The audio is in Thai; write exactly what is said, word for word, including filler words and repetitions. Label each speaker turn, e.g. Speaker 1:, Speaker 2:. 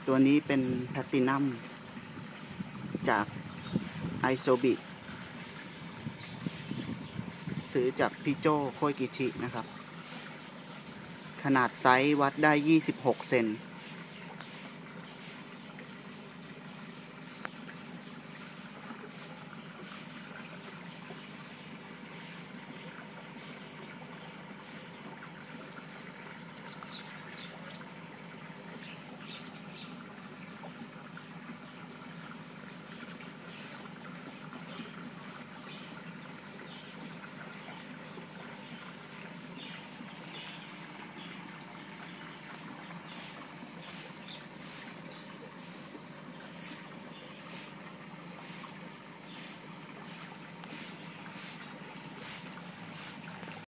Speaker 1: ตัวนี้เป็นแพลตินัมจากไอโซบิซื้อจากพี่โจโคยกิชินะครับขนาดไซส์วัดได้ยี่สิบหกเซน